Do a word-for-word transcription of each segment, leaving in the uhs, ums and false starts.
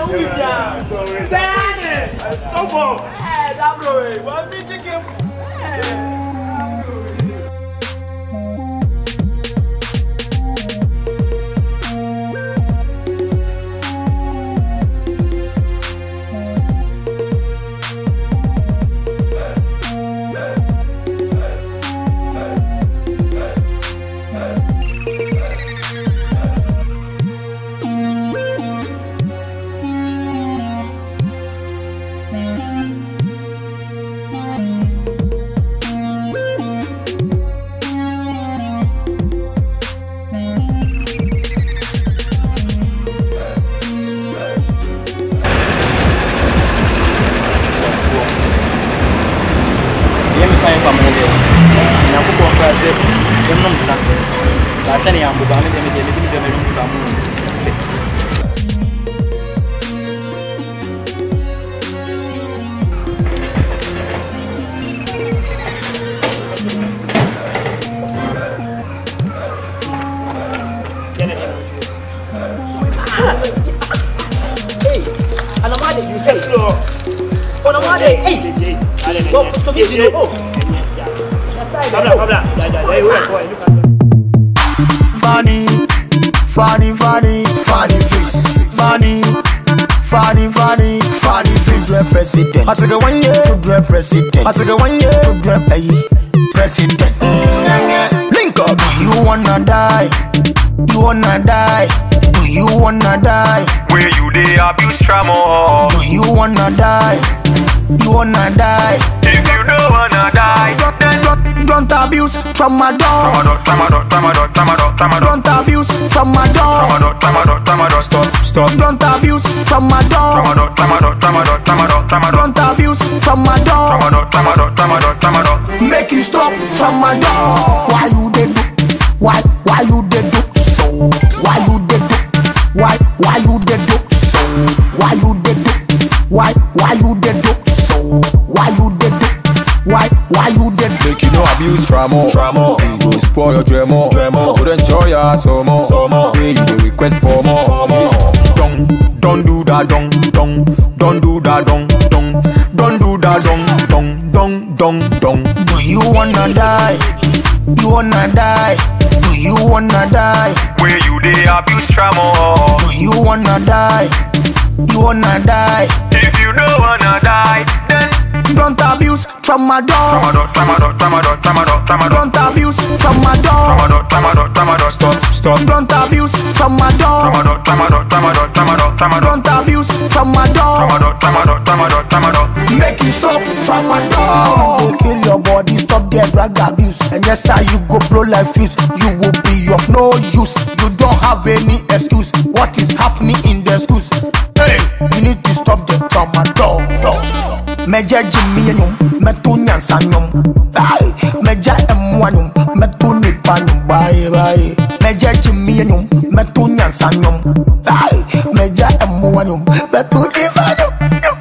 Stop on. Hey, that boy. What did you give? Funny, funny, funny, funny face. Funny, funny, funny, funny face. Children president. I take a one year. Children president. I take a one year. Children pay president. Link up. Do you wanna die? You wanna die? Do you wanna die? Where you dey abuse trauma? Do you wanna die? You wanna die? If you don't wanna die, then Don't, don't abuse tramadol. tramadol, tramadol, tramadol, tramadol, Don't abuse tramadol. tramadol, tramadol, tramadol, stop, stop. Don't abuse tramadol. Tramadol, tramadol, tramadol, tramadol, tramadol, Don't abuse tramadol. tramadol, tramadol, tramadol, tramadol. Make you stop tramadol. Why you did do? Why why you did do so? Why you did do? Why why you did do so? Why you did do? Why why you did do so? Why you did do? Why why you did do? Make you no abuse trauma, trauma. We go spoil your drama, drama. Go enjoy your summer, summer. Say you dey request for more, for more. Don't, don't do that, don't, don't, don't do that, don't, don't, don't do that, don't, don't, don't, don't, don't. Do you wanna die? You wanna die? Do you wanna die? Where you dey abuse trauma? Do you wanna die? You wanna die? If you don't wanna die, then Don't abuse tramadol. tramadol, tramadol, tramadol, tramadol, tramadol, Don't abuse tramadol. tramadol, tramadol, tramadol, stop, stop. Don't abuse tramadol. Tramadol, tramadol, tramadol, tramadol, tramadol, Don't abuse tramadol. tramadol, tramadol, tramadol, tramadol. Make you stop tramadol. They kill your body, stop their drug abuse. And yes, how you go blow like fuse. You will be of no use. You don't have any excuse. What is happening in the schools? Hey, you need to stop the tramadol. Meja Jimmy and Metu Nyansanyum. Meja Mwanum, Metu Nipanum. Bye bye. Meja Jimmy and Metu Nyansanyum. Meja Mwanum, Metu Nipanum.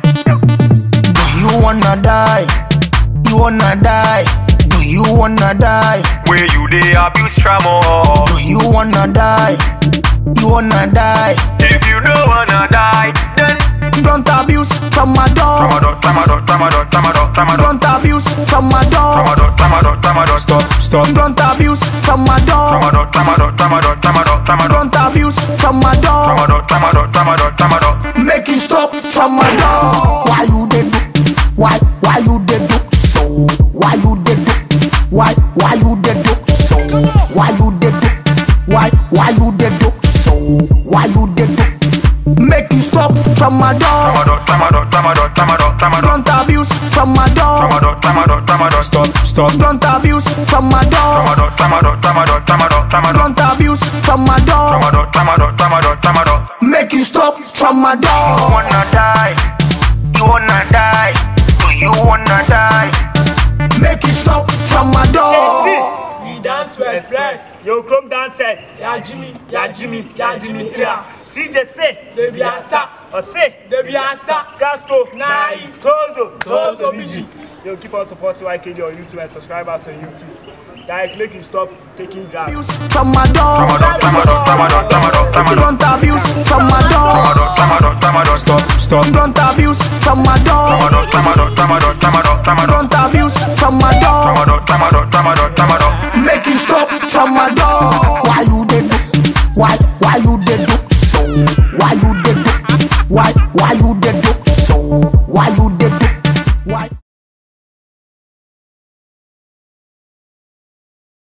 Do you wanna die? You wanna die? Do you wanna die? Where you dey abuse trauma? Do you wanna die? You wanna die? If you don't wanna die, then Don't abuse tramadol. tramadol, tramadol, tramadol, tramadol, tramadol, Don't abuse tramadol. tramadol, tramadol, tramadol, stop, stop. Don't abuse tramadol. Tramadol, tramadol, tramadol, tramadol, tramadol, Don't abuse tramadol. tramadol, tramadol, tramadol, tramadol. Make you stop tramadol. Why you did do? Why why you did do so? Why you did do? Why why you did do so? Why you did do? Why why you did do so? Why you did do? Make you stop tramadol. Tramadol, tramadol, tramadol, tramadol, tramadol, Don't abuse tramadol. tramadol, tramadol, tramadol, stop, stop. Don't abuse tramadol. Tramadol, tramadol, tramadol, tramadol, tramadol, Don't abuse tramadol. tramadol, tramadol, tramadol, tramadol. Make you stop tramadol. You wanna die? You wanna die? Do you wanna die? Make you stop tramadol. We dance to express. Yo, come dancers. Ya Jimmy, ya Jimmy, ya Jimmy Tia. C J say, baby asa. Or say, baby asa. Skasko, Nai, Tozo, Tozo, Biji. Yo, keep on supporting Y K D on YouTube and subscribe us on YouTube. Guys, make you stop taking drugs. From my dog. Don't abuse from my dog. Stop, stop. Don't abuse from my dog. Don't abuse from my dog. Make you stop from my dog. Why you did do? Why why you did do? So why you did do? Why why you